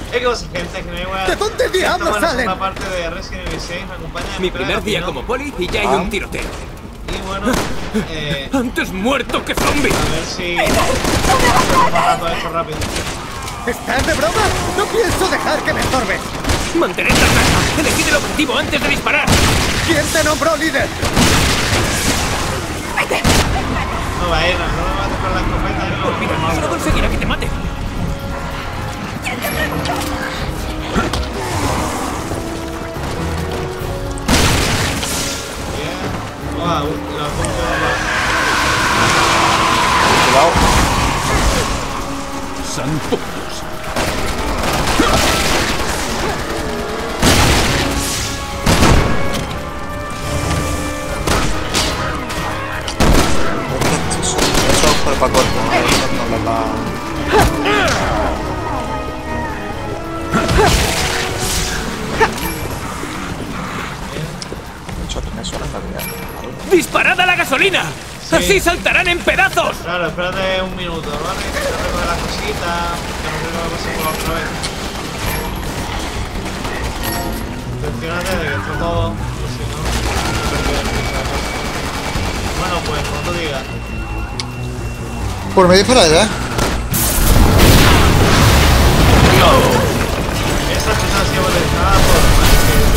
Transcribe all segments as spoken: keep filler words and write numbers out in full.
¿Qué cosa, gente? Que me voy a... ¿De dónde diablos salen? Una parte de Resident Evil seis me acompaña. Mi primer día como poli y ya hay Ah. un tiroteo. Y bueno, eh... ¡Antes muerto que zombie! a ver si... Vamos matando esto rápido. ¿Estás de broma? No pienso dejar que me estorbes. ¡Mantened la calma! ¡Elegid el objetivo antes de disparar! ¿Quién te nombró líder? No va a ir, no me va a tocar la escopeta. No, Mira, no solo conseguirá que te mate. Bien. Wow, la punta Cuidado. ¡Santo Dios! Eso es cuerpo a cuerpo. No les va. Mucho tiene eso en la vida. ¡Disparad a la gasolina! Sí. ¡Así saltarán en pedazos! Claro, espérate un minuto, ¿vale? Que te recoge las cositas, que no creo que me pase por la otra vez. Atencionate de que esto todo, pues si no, no perder mucha cosa. Bueno, pues, como tú digas. Por medio para allá. Esa cosa ha sido molestada por más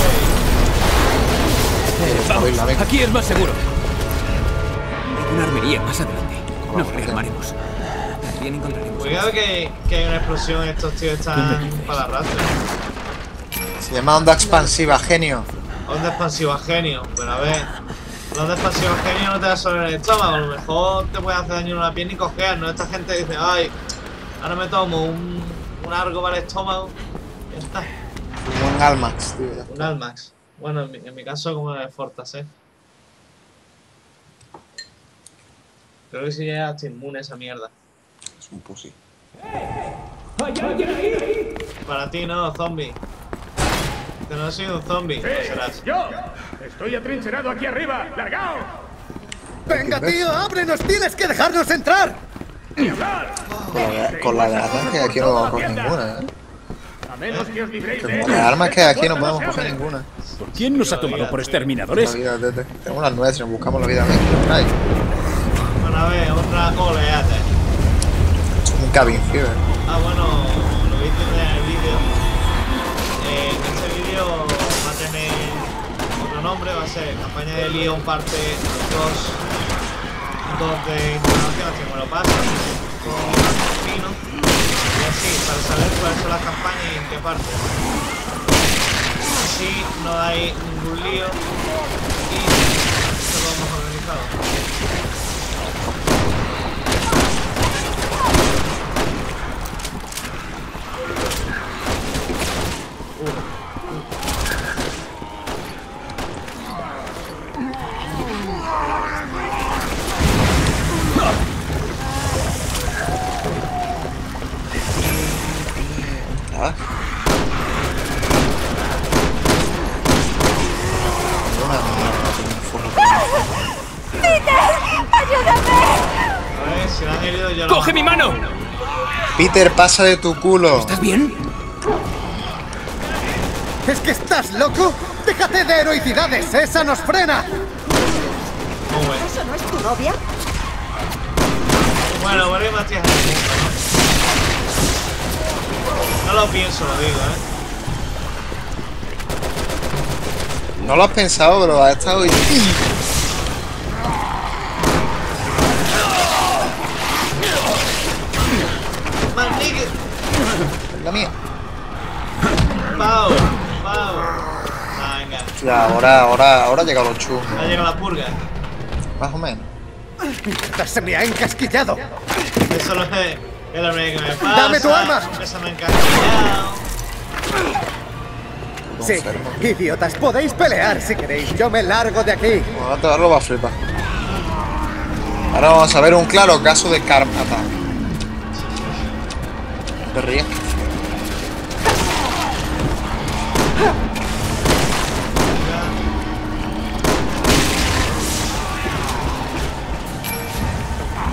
Vamos, aquí es más seguro. Hay una armería más adelante. Nos rearmaremos. También encontraremos. Cuidado que, que hay una explosión, estos tíos están para la rastra. Se llama onda expansiva, genio. Onda expansiva genio, pero a ver. La onda expansiva genio no te da solo en el estómago, a lo mejor te puede hacer daño en la pierna y cojear, ¿no? Esta gente dice, ay, ahora me tomo un, un Argo para el estómago. Ya está. Un Almax, tío. Ya. Un Almax. Bueno, en mi, en mi caso como el Fortas, ¿eh? Creo que si ya estoy inmune a esa mierda. Es un pussy. Para ti no, zombie. Que no soy un zombie, no serás. ¡Yo! ¡Estoy atrincherado aquí arriba! ¡Largaos! ¡Venga, tío! ¡Ábrenos! ¡Tienes que dejarnos entrar! Con la, con la de ataque aquí no vamos a coger ninguna, ¿eh? A menos que os libréis de Que con ellos. las armas que hay aquí no podemos coger ninguna. ¿Quién nos ha tomado por La exterminadores? vida, tete. Tenemos las nuestras, buscamos la vida misma. Ay, Bueno, a ver, otra oleate. un cabin fever. Ah, bueno, lo viste en el vídeo. Eh, en este vídeo va a tener otro nombre, va a ser Campaña de Leon parte dos, dos de información, así como lo pasa, con Pino. Y así, para saber cuáles son las campañas y en qué parte. Así no hay ningún lío y todo lo hemos organizado. Ah. A ver, si la han herido yo lo ¡Coge mi mano! Peter, pasa de tu culo. ¿Estás bien? ¿Es que estás loco? ¡Déjate de heroicidades! ¡Esa nos frena! Muy bueno. ¿Eso no es tu novia? Bueno, bueno, y Matías. No lo pienso, lo digo, ¿eh? No lo has pensado, pero ha estado... ¡Maldigue! Es la mía. ¡Pau! ¡Pau! Ah, venga. Ya, ahora, ahora, ahora ha llegado los chus. Ha llegado la purga. Más o menos. ¡Mierda, se me ha encasquillado! Eso no es es lo único que me pasa. ¡Dame tu arma! Eso me ha encasquillado. Sí, idiotas, podéis pelear si queréis. Yo me largo de aquí. Ahora te va a robar flipa. Ahora vamos a ver un claro caso de karma. Te ríes.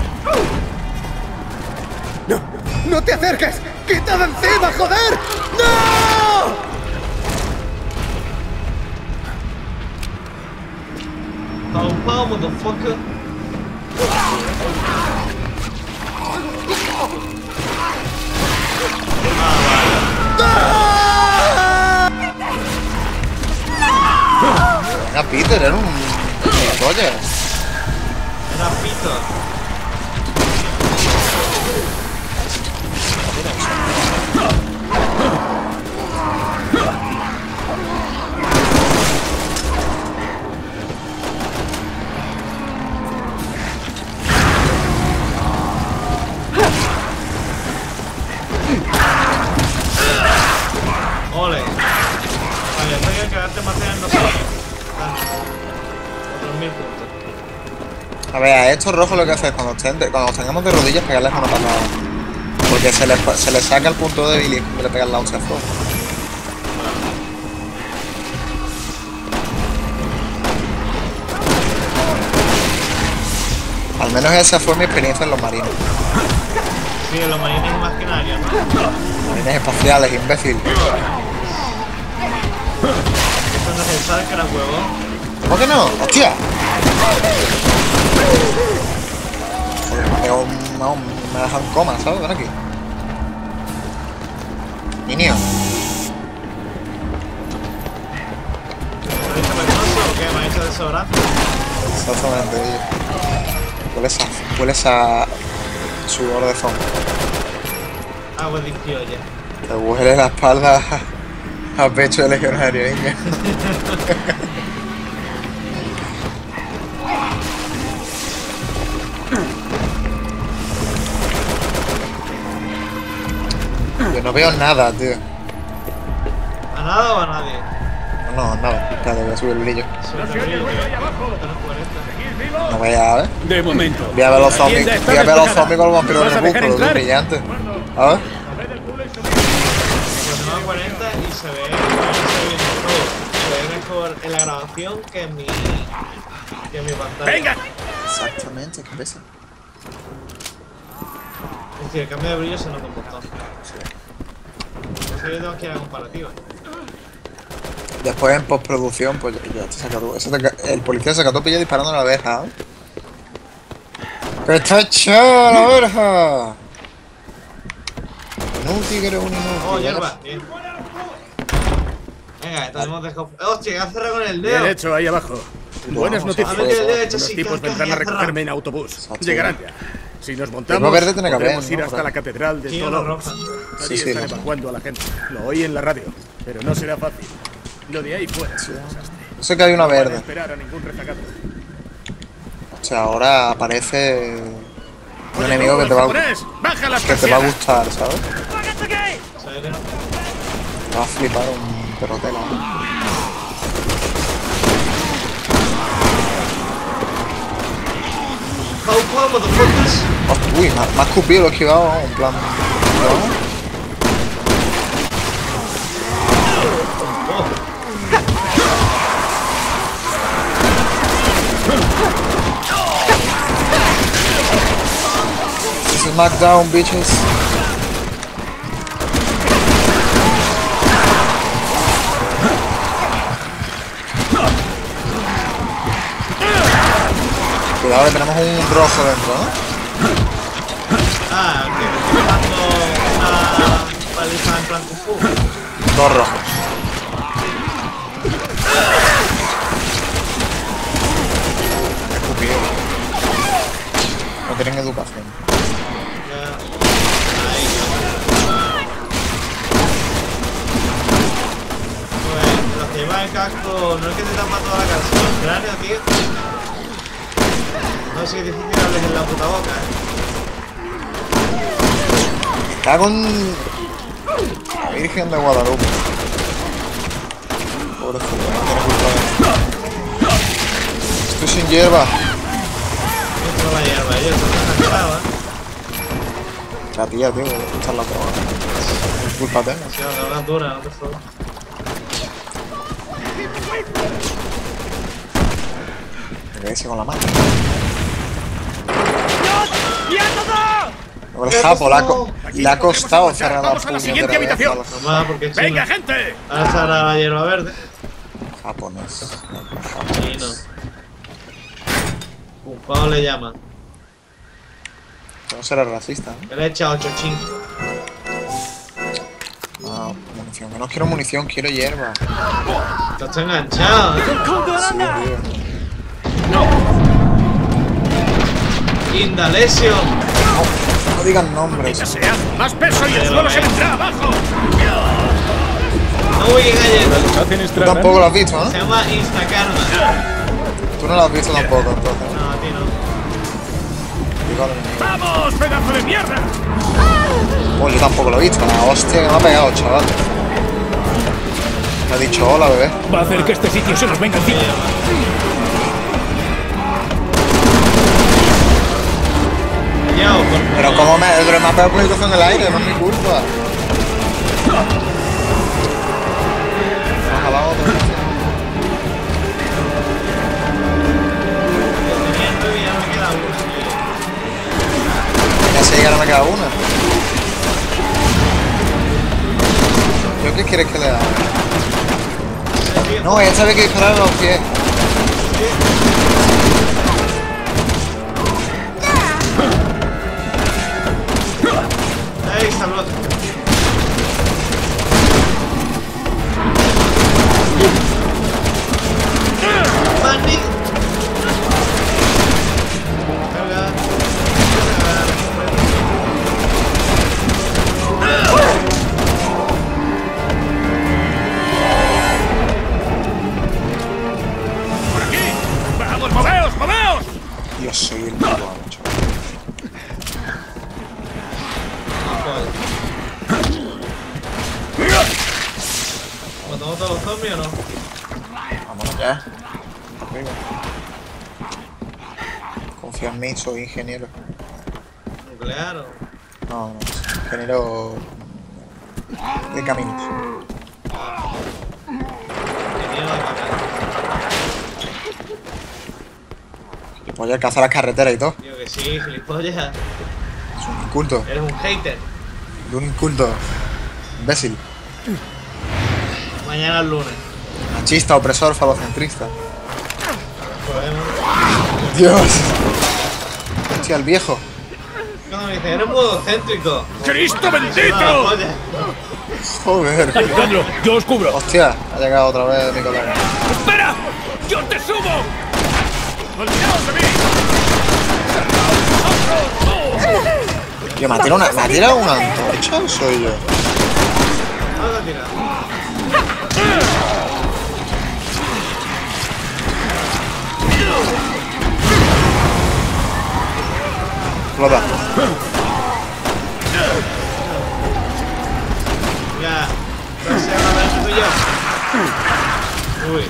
¡No! ¡No te acerques! ¡Quita de encima, joder! ¡No! motherfucker. Venga, Peter, era un... Oye. Era Peter. Ole. Vale, esto hay que quedarte más en nosotros. Otros mil puntos. A ver, a estos rojos lo que hace es cuando, estén de, cuando tengamos de rodillas pegarles una patada. Porque se les, se les saca el punto débil y le pegan la once flow. Al menos esa fue mi experiencia en los marines. Sí, en los marines imaginarios, ¿no? Marines espaciales, imbécil. Esto no es el sal que era huevo. ¿Cómo que no? ¡Hostia! Joder, me, pego un, no, me dejan en coma, ¿sabes? Ven aquí. Niño. ¿Lo he dicho venenoso o qué? ¿Me ha hecho desodorante? Exactamente, tío. Hueles a, hueles a sudor de fondo. Agua de criolla. Te huele la espalda a pecho de legionario, niña. Yo no veo nada, tío. ¿A nada o a nadie? No, no, nada. Espérate, voy a subir el brillo. Sobre No el se oye brillo, ruido ahí abajo. cuarenta. ¿Seguís vivos? No voy a ver. De momento. Voy a ver los La zombies. tienda está Voy a ver los despejada. zombies con los vampiros ¿Vas a de dejar músculo, entrar? brillante. A ver. Coged el culo y subid. Pues no a cuarenta y se ve, se ve bien todo. Se ve mejor en la grabación que en mi, que en mi pantalla. ¡Venga! Exactamente, ¿qué pesa? Es decir, el cambio de brillo se nota un montón. Por eso yo tengo que ir a la comparativa. Después en postproducción, pues ya te saca todo. Eso te ca- el policía saca todo pillo disparando a la verja. ¿Eh? ¡Que está echada la verja! Inútil, que eres un inútil. Oh, hierba, bien. Venga, tenemos dejado. ¡Hostia, que ha cerrado con el Bien dedo! hecho ahí abajo. Buenas Vamos, noticias. a ver, de hecho, Los sí, tipos que- vendrán a que- recogerme en autobús. Exacto. Llegarán ya. Si nos Pero montamos, verde tiene que haber, podremos ir ¿no? hasta Por la ahí. catedral de Sí, Tolo. una roja. Allí Sí, sí, están lo- evacuando a la gente. Lo oí en la radio, pero no será fácil. Lo de ahí fuera es un desastre. Yo sé que hay una No van a verde. esperar a ningún rezagato. O sea, ahora aparece un Oye, enemigo tú, que el te va a, japonés, baja las que te va a persianas. gustar, ¿sabes? ¿Sabes? Te va a flipar un perrotelo. How far, motherfuckers? Hostia, uy, me ha- me ha escupido, lo he esquivado, en plan... ¿no? This is Smackdown, bitches. Cuidado que tenemos un rojo dentro, ¿no? Ah, que me estoy dando una paliza en plan Kung Fu. Dos rojos. Escupido. No tienen educación. Ya. Ahí, pues los que llevan el casco no es que te tapan toda la cara, sino el cráneo, tío. No sé si es difícil darles en la puta boca, eh. Está con la Virgen de Guadalupe. Pobrecito, no tiene culpa de nada. Estoy sin hierba. Esto la hierba, ellos están cansados, eh. La tía, tío, echar la droga. ¿Qué culpa tengo? Si la droga es dura, no te jodas. Me quedé con la mano. El japo le ha, co- le ha costado cerrar la Vamos a la siguiente puñetera vez habitación. a los Nomás porque es chino. ¡Venga, gente! Ahora estará la hierba verde. japoneses. Chino. ¿Cómo le llaman? No será racista, ¿no? Que le he echado ocho chin. Ah, munición. Que no quiero munición, quiero hierba. Estás enganchado, ¿eh? Sí, tío. Indalecio. No digan nombres. sea, más peso y el suelo se vendrá abajo. No voy a galletas. Hacen Tú tampoco lo has visto, ¿no? Se llama Instacarma. Tú no lo has visto tampoco, entonces. No, a ti no. Digo, de mí. ¡Vamos, pedazo de mierda! Pues yo tampoco lo he visto. La hostia que me ha pegado, chaval. Me ha dicho hola, bebé. Va a hacer que este sitio se nos venga encima. Ya, o por- Pero como me, pero me ha pegado proyectos en el aire, no es mi culpa. Nos jalamos otra vez. tenía nueve y ya me queda uno. Ya sé que ahora me queda una. ¿Yo qué quieres que le haga? No, ella sabe que disparar a los pies. Ahí está el otro. Manny. Carga. ¡Por aquí! ¡Vamos, moveos, moveos! Dios, soy el puto amo, chaval. ¿Matamos todos los zombies o no? Vámonos ya. Arriba. Confía en mí, soy ingeniero. Nuclear o... No, no, ingeniero de caminos. ingeniero de papel. Voy a cazar las carreteras y todo. Digo que sí, gilipollas. Es un inculto. Eres un hater. De un inculto. Imbécil. Mañana es lunes. Machista, opresor, falocentrista. Podemos. Dios. Hostia, el viejo. Cuando me dice, eres muy egocéntrico. ¡Cristo Ah, bendito! polla. Joder. Ayudadlo, yo os cubro. Hostia, ha llegado otra vez mi colega. ¡Espera! ¡Yo te subo! ¡Olvidaos de mí! Tío, ¿me ha tirado una, ¿me ha tirado una antorcha o soy yo? Vamos a tirar. Flota. Ya. Pero se va a ver tú y yo. Uy.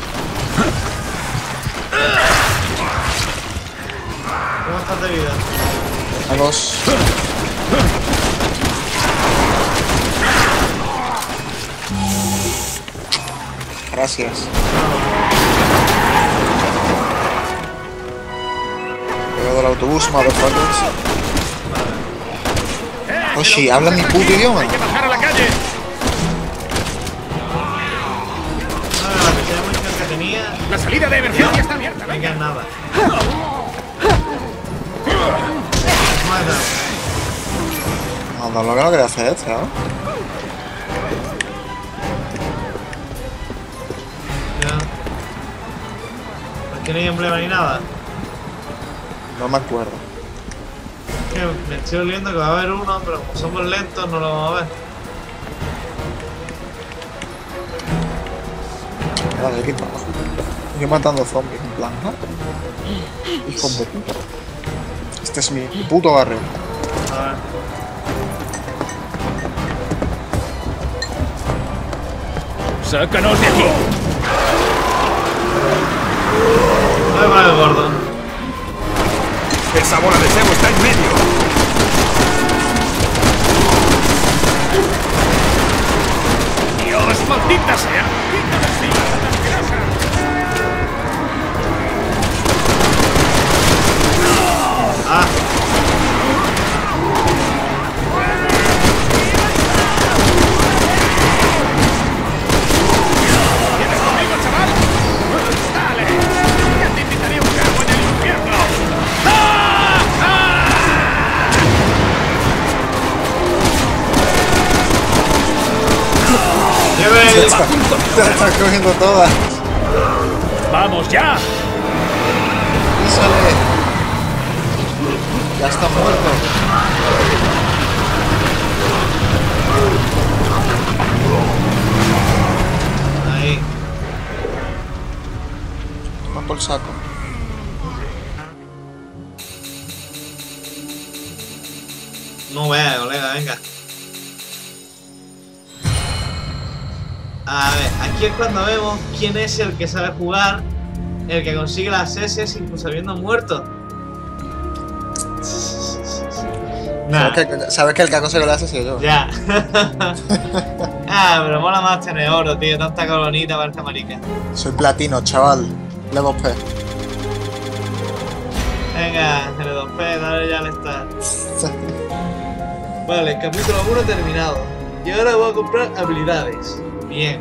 ¿Cómo estás de vida? Vamos. Gracias. Llegado del autobús, motherfuckers. Oshi, habla mi puto idioma. ¡Hay que bajar a la calle! No, la cantidad de munición que tenía. ¡La salida de emergencia está abierta! No ¡Venga! queda nada. Mata. Anda, lo que no quería hacer este, ¿no? Ya. Aquí no hay emblema ni nada. No me acuerdo. Que me estoy oliendo que va a haber uno, pero como somos lentos no lo vamos a ver. Vale, aquí abajo. Yo matando zombies, en plan, ¿no? Hijos de puta. Este es mi puto barrio. A ver. ¡Sácanos de aquí! Ahí va el gordo. ¡Esa bola de cebo está en medio! ¡Dios, maldita sea! ¡Quítame encima, asquerosa! Ah. ¿Vienes conmigo, chaval? ¡Dale! ¡Ya te invitaré a un cargo en el infierno! Lleve Se el... está- se la están cogiendo todas. ¡Vamos ya! Písale. Ya está muerto. Ahí. Toma por saco. No veas, colega, venga. A ver, aquí es cuando vemos quién es el que sabe jugar, el que consigue las S incluso habiendo muerto. Nah, ¿Sabes que, ¿Sabes que el que ha conseguido la S soy yo? ya. Ah, pero mola más tener oro, tío. Tanta colonita para esta marica. Soy platino, chaval. Level P. Venga, L dos P, dale ya al start. Vale, capítulo uno terminado. Y ahora voy a comprar habilidades. Bien.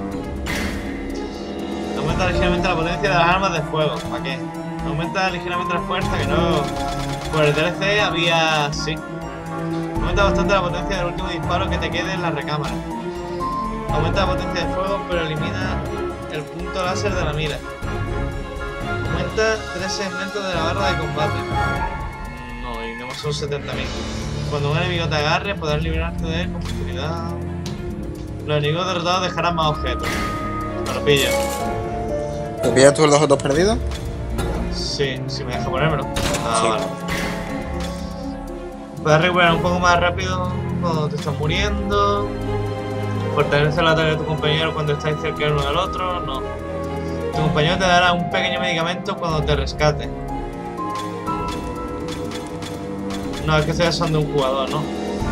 Aumenta ligeramente la potencia de las armas de fuego. ¿Para qué? Aumenta ligeramente la fuerza, que no... Por el D L C había... sí. Aumenta bastante la potencia del último disparo que te quede en la recámara. Aumenta la potencia de fuego, pero elimina el punto láser de la mira. Aumenta tres segmentos de la barra de combate. No, y no son setenta mil. Cuando un enemigo te agarre, podrás liberarte de él con facilidad. Los enemigos derrotados dejarán más objetos. Me lo pillo. ¿Te pillas tú los objetos perdidos? Sí, si me deja ponérmelo. Ah, Sí. vale. Puedes recuperar un poco más rápido cuando te estás muriendo. Fortalece el ataque de tu compañero cuando estáis cerca el uno del otro. No. Tu compañero te dará un pequeño medicamento cuando te rescate. No, es que ustedes son de un jugador, ¿no?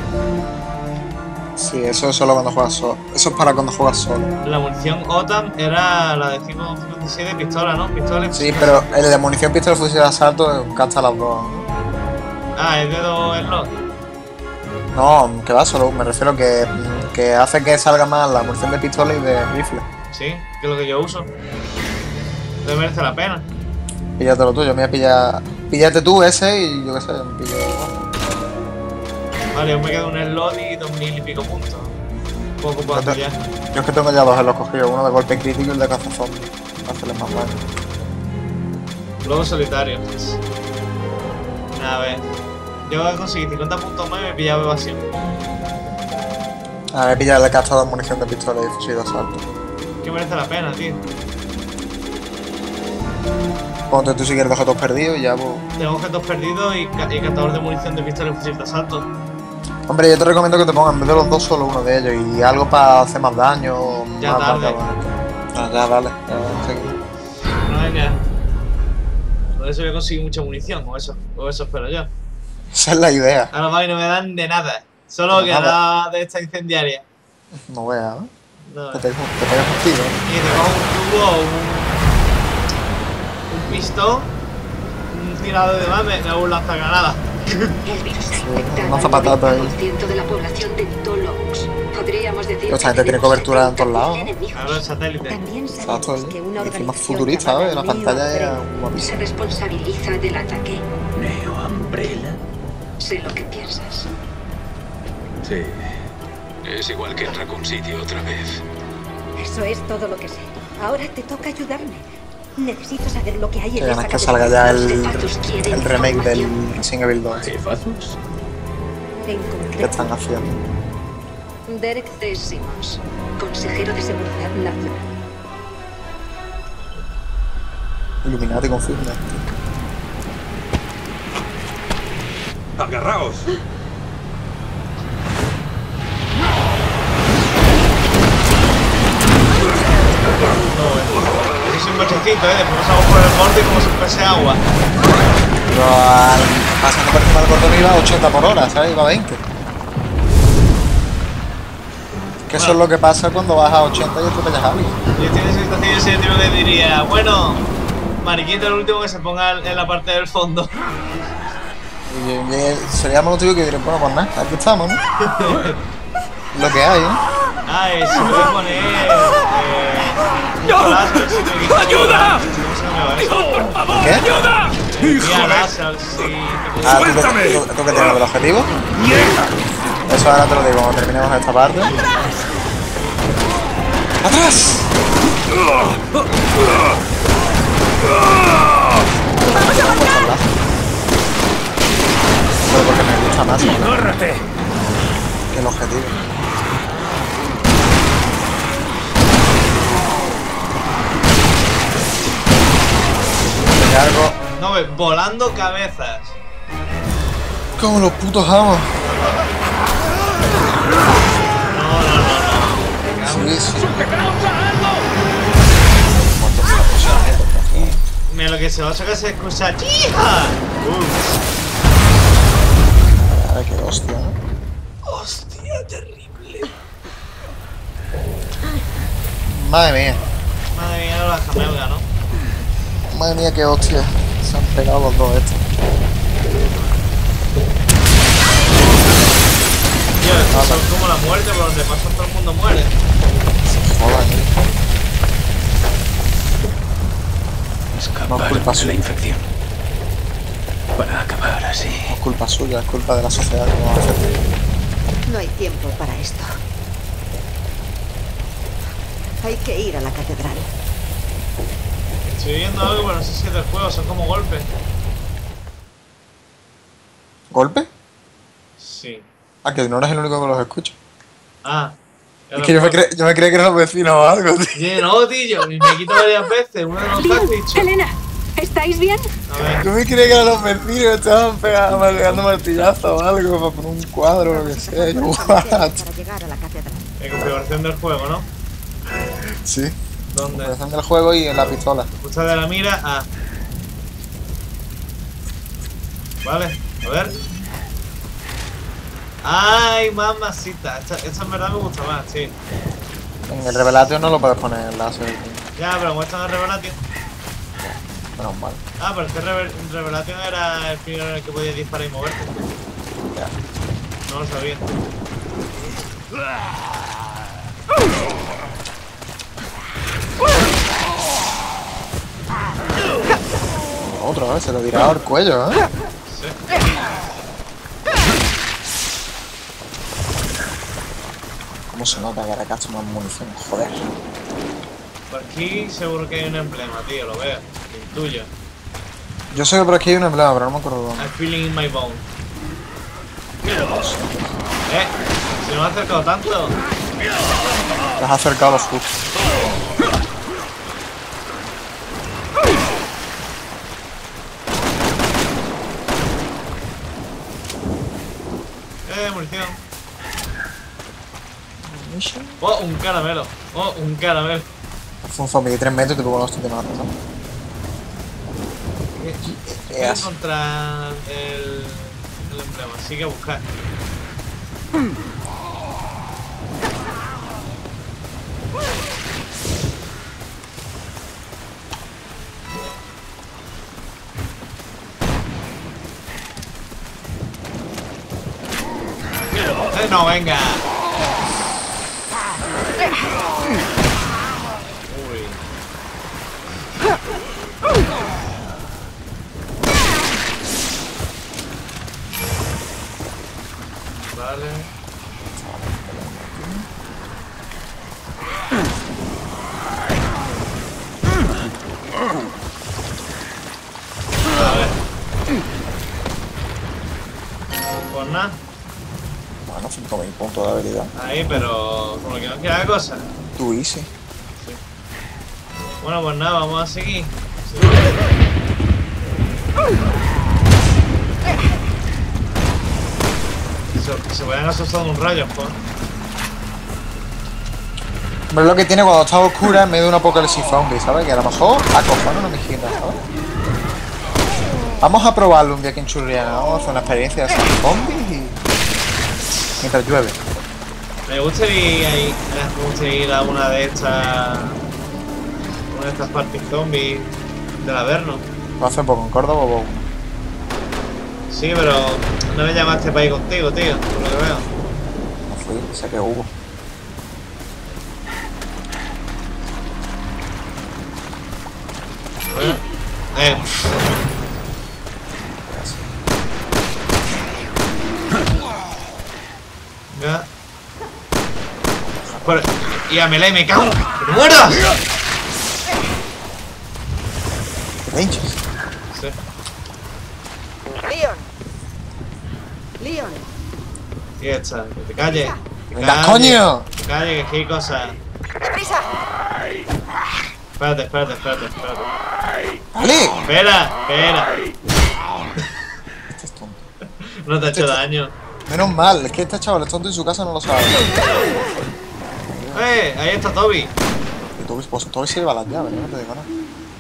Sí, eso es solo cuando juegas solo. Eso es para cuando juegas solo. La munición O T A M era la de cinco cincuenta y seis de pistola, ¿no? Pistola y Sí, pero el de munición, pistola, fusil de asalto gasta las dos. Ah, es de dos slots. No, que va solo. Me refiero que, que hace que salga más la munición de pistola y de rifle. Sí, que es lo que yo uso. Te merece la pena. Píllate lo tuyo, mira, pilla. Píllate tú ese y yo qué sé, me pillo. Vale, yo me quedo un slot y dos mil y pico puntos. Poco puedo Yo hacer te- ya. Yo es que tengo ya dos en los cogidos, uno de golpe crítico y el de caza zombie. Para hacerles más daño. Luego solitario. A ver. Yo conseguí cincuenta puntos más y me pillaba evasión. A ver, pilla el cazador de munición de pistola y fusil de asalto. Que merece la pena, tío. Ponte tú si quieres objetos perdidos y ya pues... Tengo objetos perdidos y, ca y catador de munición de pistola y fusil de asalto. Hombre, yo te recomiendo que te pongas en vez de los dos solo uno de ellos y algo para hacer más daño. Ya más tarde. daño. Ah, ya, dale. Ya, seguimos. No, venga. Por eso voy a conseguir mucha munición, o eso, o eso espero yo. Esa es la idea. Ahora va y no me dan de nada. Solo De que nada. da de esta incendiaria. No veas, ¿eh? No. Te pegas te pegas un tiro. ¿eh? Y te cojo un tubo o un, un pistón, un tirador de más, me me hago un lanzagranada. El virus ha infectado Una al zapatata noventa ahí. por ciento de la población de Tolox. Podríamos decir Pero esta que gente tiene tenemos cobertura en todos setenta lados, mil ¿no? enemigos. Ahora el satélite. También Exacto, sabemos ¿eh? que una Y encima organización futurista, llamada ¿eh? La Neo pantalla era Umbrella guapísima. se responsabiliza del ataque. Neo Umbrella. Sé lo que piensas. Sí. Es igual que en Raccoon City otra vez. Eso es todo lo que sé. Ahora te toca ayudarme. Necesito saber lo que hay Que en esa ganas que cabeza. salga ya Los el, jefazos quieren el remake del información. Resident Evil dos. ¿Jefazos? En ¿Qué concreto, están haciendo? Derek C. Simmons, consejero de de seguridad. Seguridad Nacional. Illuminati confirma. ¡Agarraos! Eso es un cochecito, eh. Después pasamos por el borde como si fuese agua. Pero al pasando por encima del cordón iba a ochenta por hora, ¿sabes? Iba a veinte. Que eso es lo que pasa cuando vas a ochenta y atropellas a alguien. Yo estoy en esa situación y ese tipo que diría, bueno, mariquito el último que se ponga en la parte del fondo. Y, y- y seríamos los tíos que dirían, bueno, pues nada, aquí estamos, ¿no? Lo que hay, ¿eh? Ay, se puede poner. Eh, un láser, si me equivoco. ¡Ayuda! ¿Cómo se llama eso? ¿Qué? ¡Ayuda! Mira, láser, sí. Ah, ¿tú, que- tú, tú que tienes el objetivo? Eso ahora te lo digo cuando terminemos esta parte. ¡Yes! ¡Vamos a avanzar! Pero porque me gusta más, ¿no? ¡Córrete! Que el objetivo. Me cargo No, ve, volando cabezas. como los putos amos. No, no, no, no. Sí, sí. Mira, lo que se va a sacar se escucha. ¡Hija! Ay, qué hostia, ¿no? ¡Hostia, terrible! Madre mía. Madre mía, la jamelga, ¿no? Madre mía, qué hostia. Se han pegado los dos estos. Tío, estos son como la muerte, por donde pasa todo el mundo muere. Joder, ¿eh? Escapar No es culpa de suya. la infección. Para acabar así. No es culpa suya, es culpa de la sociedad que vamos a hacer. No hay tiempo para esto. Hay que ir a la catedral. Estoy viendo algo, pero no sé si es del juego, son como golpes. ¿Golpe? Sí. Ah, que no eres el único que los escucha. Ah. Es que yo me, cre yo me creía que eran los vecinos o algo, tío. Yeah, no, tío, y me quito varias veces. Uno de los Leon, has dicho. Elena, ¿estáis bien? A ver, Yo me creía que eran los vecinos, estaban pegando, pegando martillazos o algo para poner un cuadro o lo que sea. Yo, what? Para llegar a la catedral. en configuración del juego, ¿no? Sí. ¿Dónde? Empezando el juego y en la pistola. Justo de la mira a. Vale, a ver. Ay, mamacita. Esta, esta en verdad me gusta más, sí. En el revelatio no lo puedes poner en láser. Ya, pero como está en el Revelation. Menos mal. Ah, pero es que Revel Revelation era el primero en el que podías disparar y moverte. Ya. No lo sabía. Otro, ¿eh? Se lo tiraba al cuello, ¿eh? Sí. ¿Cómo se nota que ahora gasto más munición? Joder. Por aquí seguro que hay un emblema, tío, lo veo. El tuyo. Yo sé que por aquí hay un emblema, pero no me acuerdo dónde. I'm feeling in my bone. Eh, si no me he acercado tanto. Te has acercado a los justos. Eh, munición. Oh, un caramelo. Oh, un caramelo. Fue un zombie de tres metros y te pongo los te mata, ¿no? Voy a encontrar el, el emblema, así que a buscar. Eh, no, venga. Uy. Vale. A ver. Pues nada. Bueno, cinco mil puntos de habilidad. Ahí, pero como que no queda cosa. Tú easy. Bueno, pues nada, vamos a seguir. Se, se vayan asustando un rayo, pues. Pero es lo que tiene cuando está oscura en medio de un apocalipsis zombie, ¿sabes? Que a lo mejor acojona una mijita, ¿sabes? Vamos a probarlo un día aquí en Churriana. Vamos a hacer una experiencia de hacer zombies y... mientras llueve. Me gustaría ir, me gustaría ir a una de estas. Una de estas parties zombies del Averno. ¿Lo hace poco en Córdoba o Sí, pero no me llamaste para ir contigo, tío, por lo que veo. no fui? Sé que hubo. Eh. Ya. Por, Y a melee me cago. ¡Que te mueras! ¿Qué te hinchas? Sí. Leon. Leon. Y esta, que te calles. Que ¡Venga, calles, coño! Que calles, que hay cosas. ¡Deprisa! Espérate, espérate, espérate, espérate. ¡Vale! Espera, espera. Este es tonto. No te ha hecho daño. Menos mal, es que este chaval es tonto y en su casa no lo sabe. ¡Eh! Ahí está Toby. Y Toby, pues Toby se lleva las llaves, no te digo nada.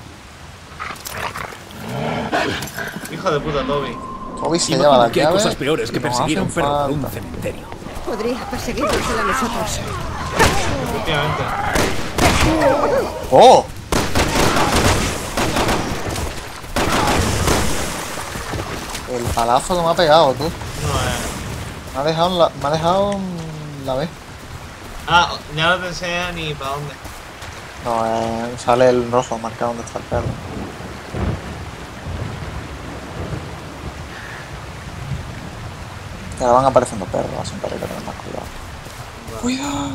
Hijo de puta Toby. Toby se lleva Imagino las que hay llaves. cosas peores que y nos perseguir a un hacen perro por un falta. cementerio. Podría perseguirnos a nosotros. Efectivamente. ¡Oh! El palazo que me ha pegado, tú. No, eh. Me ha dejado en la, me ha dejado en la B. Ah, ya no te enseña ni para dónde. No, eh, sale el rojo marcado donde está el perro. Y ahora van apareciendo perros, siempre hay que tener más cuidado. ¡Cuidado!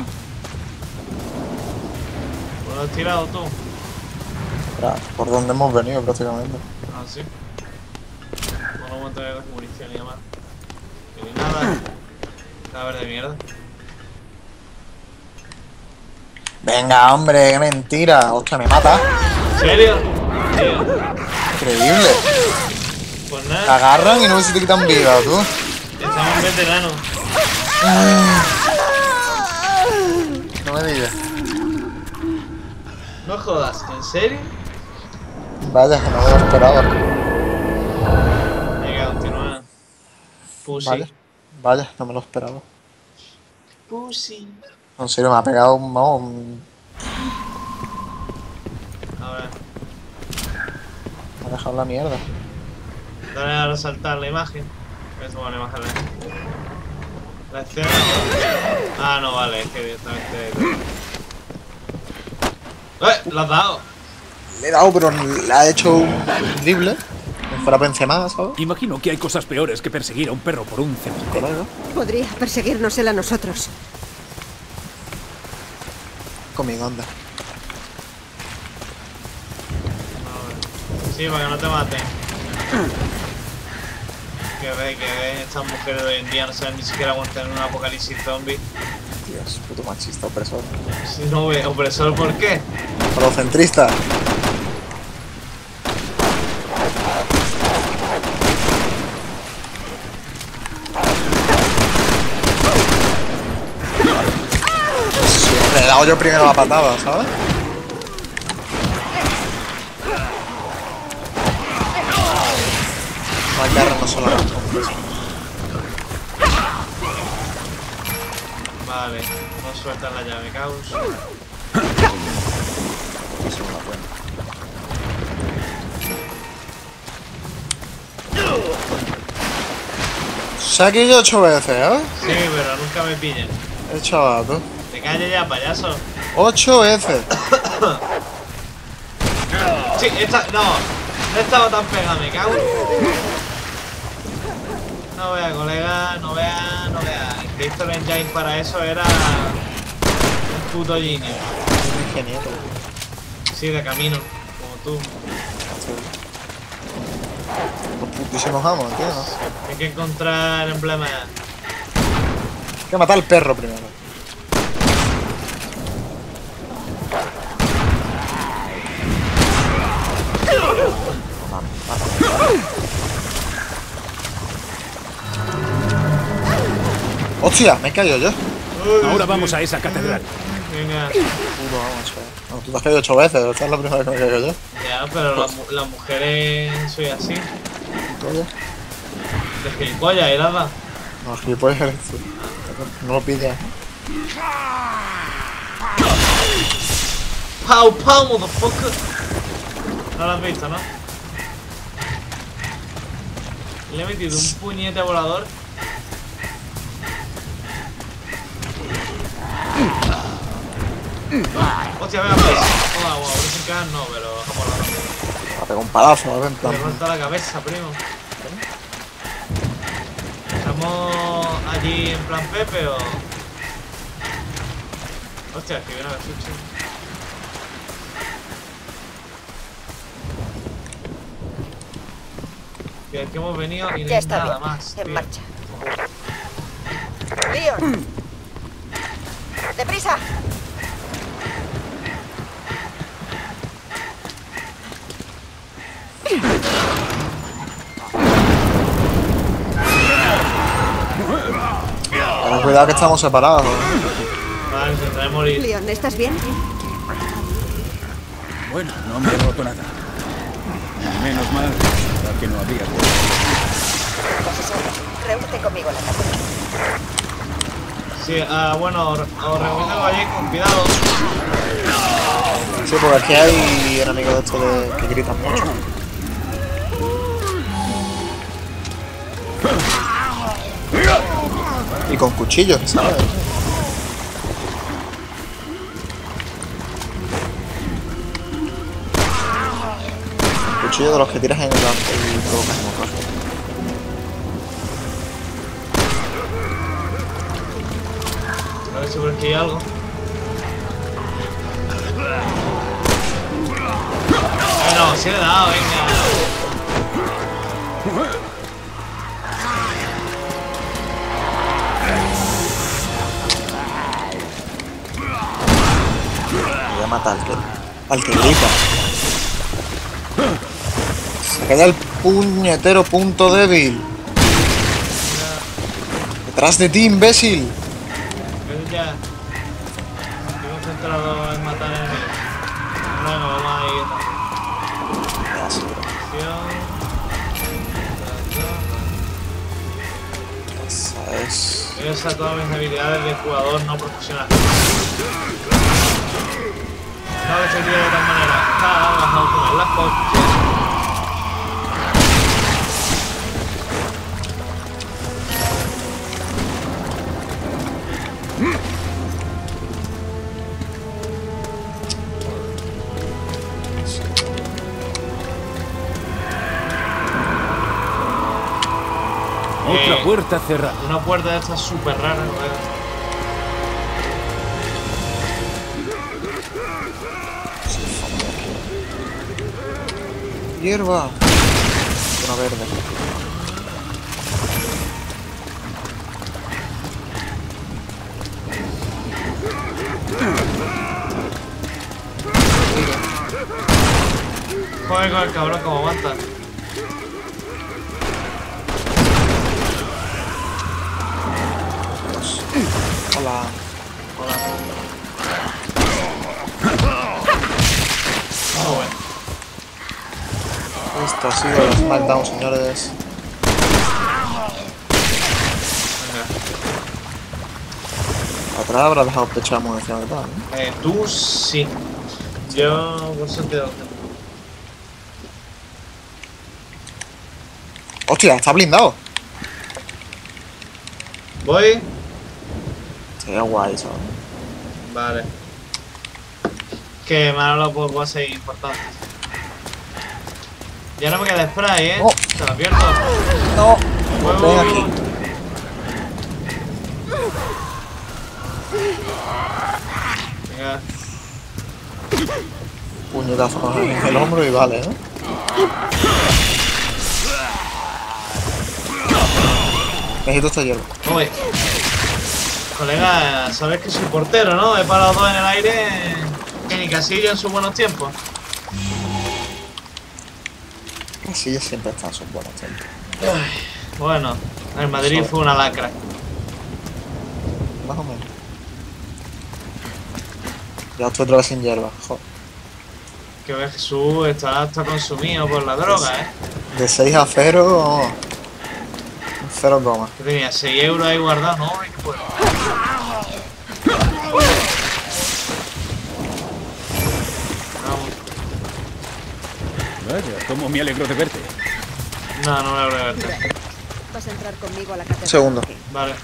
¿Lo has tirado tú? Mira, por donde hemos venido prácticamente. Ah, sí. No lo monté con munición y demás. Y nada. Cadáver de mierda. Venga, hombre, qué mentira. Hostia, me mata. ¿En serio? Tío. Increíble. Pues Te nada, agarran y no ves si te quitan vida, tú. estamos veteranos. No me digas. No jodas, ¿en serio? Vaya, que no me lo esperaba. Venga, continúa. Pussy. Vaya, vaya, no me lo esperaba. Pussy. En serio, me ha pegado un... vamos, un- A ver, me ha dejado en la mierda. dale a resaltar la imagen. Eso, bueno, la imagen. La escena. Ah, no, vale, es que directamente. ¡Eh! ¡Lo has dado! Le he dado, pero le ha hecho un drible. Me fuera Benzema, ¿sabes? Imagino que hay cosas peores que perseguir a un perro por un cementerio. Colega. Podría perseguirnos él a nosotros. Conmigo, anda. Sí, para que no te maten. Que ve, que ve, estas mujeres de hoy en día no saben ni siquiera aguantar en un apocalipsis zombie. Dios, puto machista, opresor. Si no ve, opresor, ¿por qué? Procentrista. Siempre he dado yo primero la patada, ¿sabes? No hay que agarrarnos solamente. Vale, no sueltan la llave, caos. Saqué yo ocho veces, ¿eh? Sí, pero nunca me pillen. El chaval, tú. Te calles ya, payaso. Ocho veces. Sí, esta. No, no estaba tan pegada, me cago. No vea, colega, no vea, no vea. El Crystal Engine para eso era un puto genio. Ingeniero. Sí, de camino, como tú. Los putísimos amos, ¿entiendes? Hay que encontrar emblemas. Hay que matar al perro primero. ¡Hostia! Me he caído yo. Ahora vamos a esa catedral. Venga. Puto vamos, eh. No, tú te has caído ocho veces, esta es la primera vez que me caigo yo. Ya, pero las mu- las mujeres soy así. Oye, De gilipollas, ¿y nada? no, gilipollas eres tú. No lo pillas. Pow, pow, motherfucker. No lo has visto, ¿no? Le he metido un puñete volador. Hostia, venga, pues. Hola, guau, Bruce no, pero vamos a Me ha pegado un palazo, ¿sabes? En plan. Me rompa la cabeza, primo. ¿Estamos allí en plan Pepe o...? Hostia, que viene la chucha. Que aquí hemos venido y no Ya hay está nada bien. más. En tío. marcha. Leon. ¡Deprisa! Ten cuidado que estamos separados. ¿eh? Vale, intentaré morir. Leon, ¿estás bien? Bueno, no me he roto nada. Menos mal, para que no había vuelto. Reúnete conmigo en la casa. Sí, ah, bueno, os os recomiendo que vayáis con cuidado. Sí, porque aquí hay enemigos de estos de, que gritan mucho. Y con cuchillos, ¿sabes? Cuchillos de los que tiras en el campo y provocas en otros. A ver si por aquí hay algo. Bueno, sí le he dado, venga. Voy a matar al que, al que grita. Se queda el puñetero punto débil. Detrás de ti, imbécil. Ven ya. Estoy concentrado en matar enemigos. Bueno, vamos a ir. Ya, sí. Esa es. Voy a usar todas mis habilidades de jugador no profesional. No que se tire de tal manera. Ah, bajado con el lasco. Otra puerta cerrada. Una puerta de estas súper rara, ¿no? Hierba. Una verde. Joder con el cabrón como aguanta. Hola. Hola. Oh, bueno. Esto ha sido el SmackDown, señores. Venga. Atrás habrá dejado pechar munición y tal, ¿no? Eh, tú sí. Yo por eso te doy. Hostia, está blindado. Voy. Sería guay, ¿sabes? Vale. Que me han hablado por WhatsApp importante. Ya no me queda spray, eh. Oh. Se lo pierdo. No. Huevo. Ven aquí. Venga. Puñetazo en el hombro y vale, ¿no? Necesito esta hierba. Voy. Colega, sabes que soy portero, ¿no? He parado dos en el aire que ni Casillo en sus buenos tiempos. Así siempre están sus buenos tiempos. Ay, bueno, el Madrid fue una lacra. Más o menos. Ya estoy otra vez sin hierba, joder. Que ves, Jesús está hasta consumido por la droga, ¿eh? De seis a cero, vamos. Cero coma. Que tenía seis euros ahí guardados, ¿no? Ay, qué bueno. Vamos. Vaya, cómo me alegro de verte. No, no me alegro de verte. Vas a entrar conmigo a la catedral. Segundo. Vale.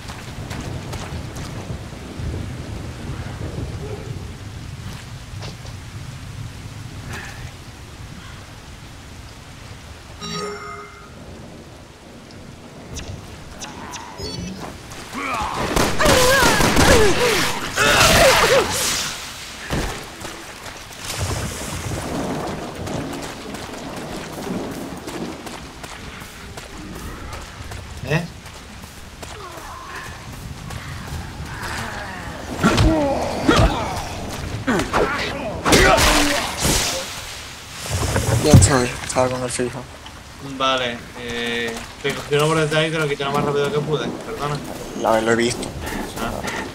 Ya estoy, estaba con el fijo. Vale, eh, te cogí uno por detrás y te lo quité lo más rápido que pude, perdona. A ver, lo he visto. Ah.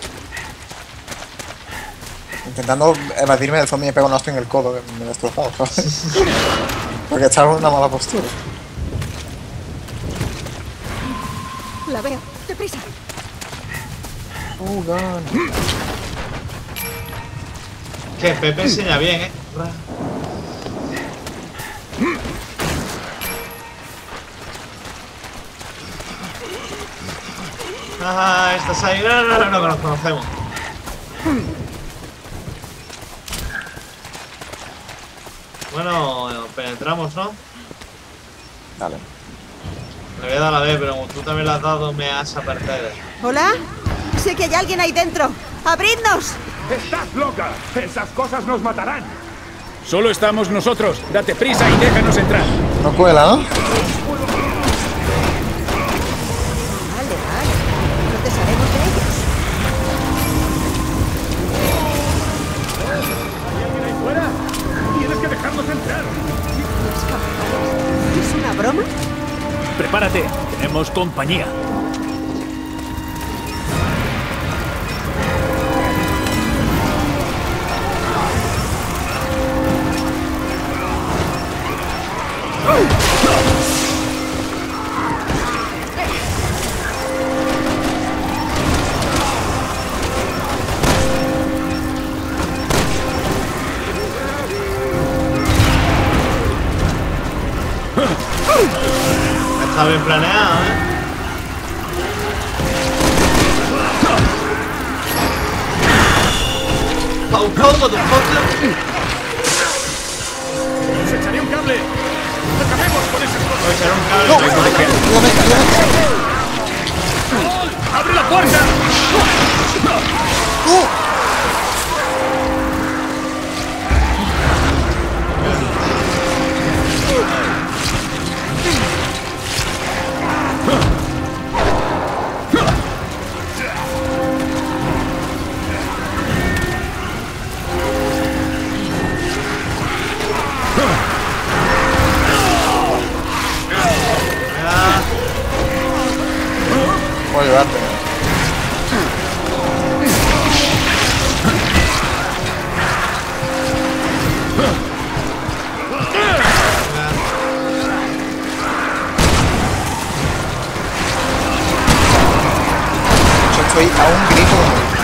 Intentando evadirme del zombie me pego un hostia en el codo, que me he destrozado, ¿sabes? Porque estaba en una mala postura. La veo. Deprisa. Oh, God. Que Pepe enseña bien, eh. Ah, estás ahí. No, no, no, no, que nos conocemos. Bueno, penetramos, ¿no? Dale. Le voy a dar la B, pero como tú también la has dado, me has a perder. ¿Hola? Sé que hay alguien ahí dentro. ¡Abridnos! ¡Estás loca! ¡Esas cosas nos matarán! Solo estamos nosotros. Date prisa y déjanos entrar. No cuela, ¿no? Vale, vale. No te sabemos de ellos. ¿Hay alguien ahí fuera? ¡Tienes que dejarnos entrar! ¿Es una broma? Prepárate. Tenemos compañía. Está bien planeado, ¿eh? How come, motherfucker? ¡Os echaré un cable! ¡Acabemos con esas Voy a cosas! echar un cable. ¡Abre la puerta! Voy a ayudarte. Yo estoy a un grito de morir.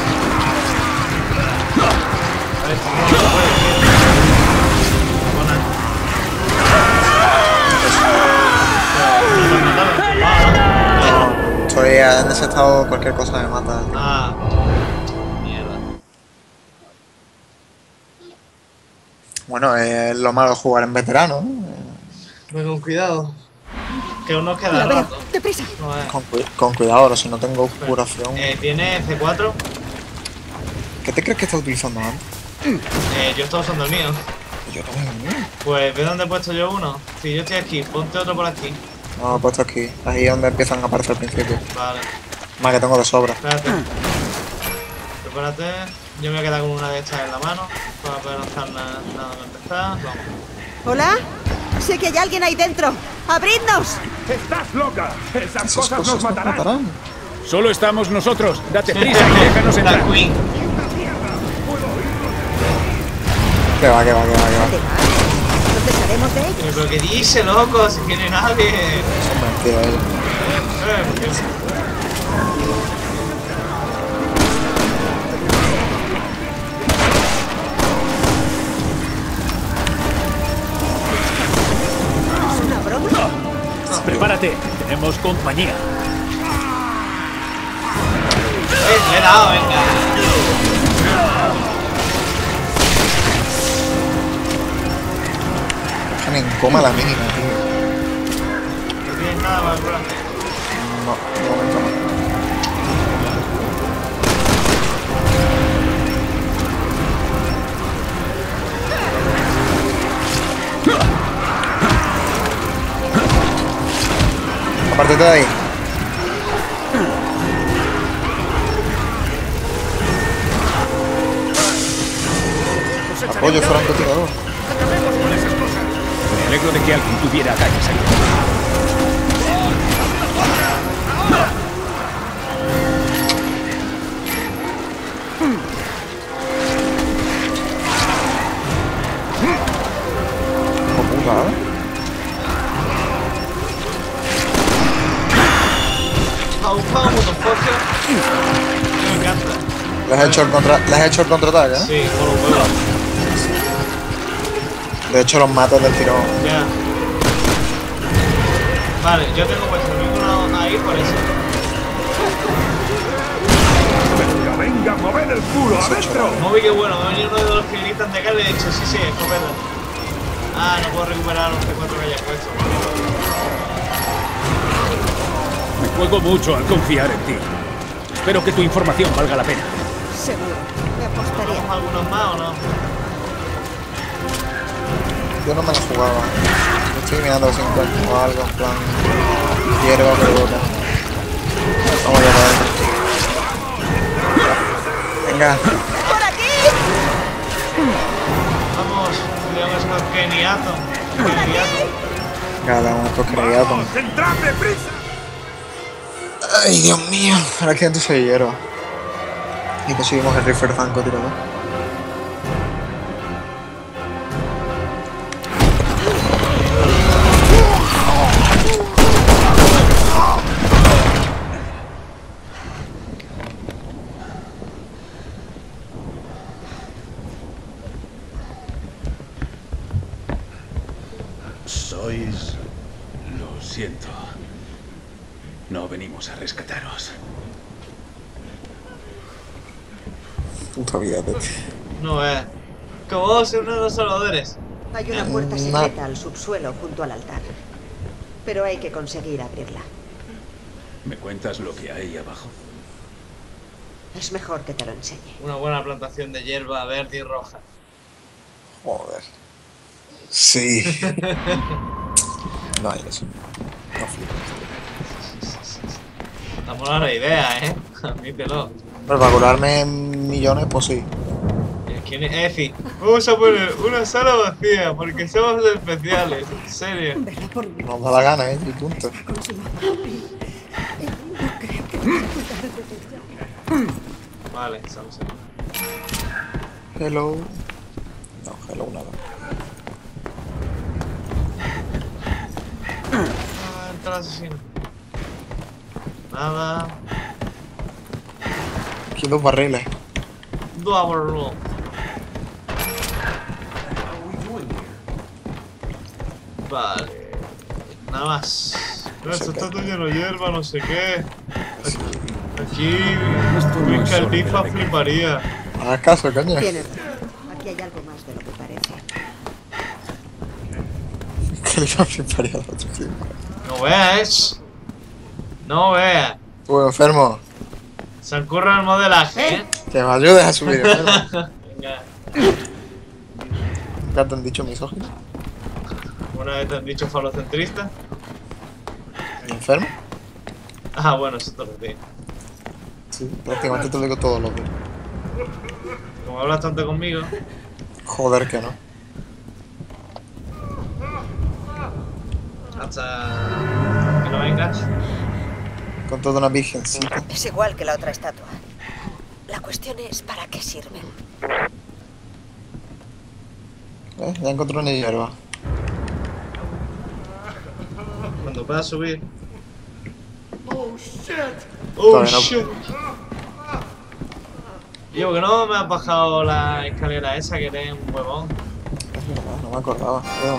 Estoy en ese estado, cualquier cosa me mata. Ah, mierda. Bueno, es lo malo de jugar en veterano, ¿no? Voy con cuidado. Que aún nos queda La veo. rato. Deprisa. No, eh. Con, cu- con cuidado, ahora si no tengo curación. Eh, ¿Tiene C cuatro? ¿Qué te crees que está utilizando antes? Eh, yo estaba usando el mío. Yo también. Pues ve dónde he puesto yo uno. Si yo estoy aquí, ponte otro por aquí. No, lo he puesto aquí. Ahí es donde empiezan a aparecer al principio. Vale, Más que tengo de sobra. espérate. Prepárate. Yo me voy a quedar con una de estas en la mano. Para poder lanzar nada, nada para empezar. Vamos. ¿Hola? Sé que hay alguien ahí dentro. ¡Abridnos! ¡Estás loca! ¡Esas, Esas cosas, nos matarán! Solo estamos nosotros. Date prisa y déjanos entrar. La Queen. Que va, que va, que va, que va. Vale, vale. No te sabemos de ellos. Pero que dice, loco, si tiene nadie. Son mentiras ellos. Eh, ¿por qué? ¿Es una broma? Prepárate. Tenemos compañía. Eh, le he dado, venga. Dejan en coma la mínima, tío. No tienes nada para curarte. No, de momento no. Apártate de ahí. echarían Apoyo cable. francotirador. Acabemos con esas cosas. Me alegro de que alguien tuviera agallas aquí. Como puta, ¿eh? Pau, pau, motherfucker. Me encanta. ¿Le has hecho el, contra... ¿Le has hecho el contraataque, eh? Sí, por un huevo. De hecho, los matas del tirón. Ya. Vale, yo tengo puesto el micro ahí por eso. Venga, venga, moved el culo adentro. Moby, qué bueno, me ha venido uno de los que gritan de acá y le he dicho, sí, sí, escopeta. Ah, no puedo recuperar los C cuatro que haya puesto. Me juego mucho al confiar en ti. Espero que tu información valga la pena. Seguro. Me apostaría. ¿Tenemos algunos más o no? Yo no me la jugaba. Estoy mirando si encuentro algo en plan hierba que bota. Vamos a ver. Venga. ¡Por aquí! Vamos, cuidado que es con Keniato. Keniato. Cada uno estos creados. Vamos, entrad deprisa. Ay, Dios mío. Ahora que antes soy hierba. Y conseguimos el rifle francotirador. Sois... Lo siento. No venimos a rescataros. Puta vida, tío. No es. Como vos ser uno de los salvadores. Hay una puerta No. secreta al subsuelo junto al altar. Pero hay que conseguir abrirla. ¿Me cuentas lo que hay abajo? Es mejor que te lo enseñe. Una buena plantación de hierba verde y roja. Joder. Sí. No hay eso. No flipas. Está mola la idea, ¿eh? Admítelo. Pero para curarme millones, pues sí. ¿Quién es Efi? Vamos a poner una sala vacía porque somos especiales. En serio. Vela por mí. Nos da la gana, ¿eh? Y punto. Consigo. No creo que pueda cuidar de ella. Vale, estamos aquí. Hello. No, hello nada. Ah, entra el asesino. Nada. Aquí dos barriles. Double. Vale. Nada más. Esto está todo lleno de hierba, no sé qué. Aquí. Esto no Uy, es que el hora de Tifa la fliparía. Haz caso, coño. Tienes razón. Aquí hay algo más de lo que parece. Que le iba a flipar al otro tío. No veas. No veas. Tú, enfermo. Se ocurre el modelaje, ¿eh? Que me ayudes a subir, enfermo. Venga. ¿Ya te han dicho misógino? ¿Una vez te han dicho falocentrista? ¿Enfermo? Ah, bueno, eso te lo digo. Sí, prácticamente te lo digo todos los días. Como hablas tanto conmigo. Joder que no. Hasta que no vengas. Con toda una virgencita. Es igual que la otra estatua. La cuestión es ¿para qué sirven? ¿Eh? Ya encontré una hierba. Cuando puedas subir. Oh, shit. Oh Todavía no. shit. Yo, que no me has bajado la escalera esa que eres un huevón. Es verdad, no me acordaba. Creo.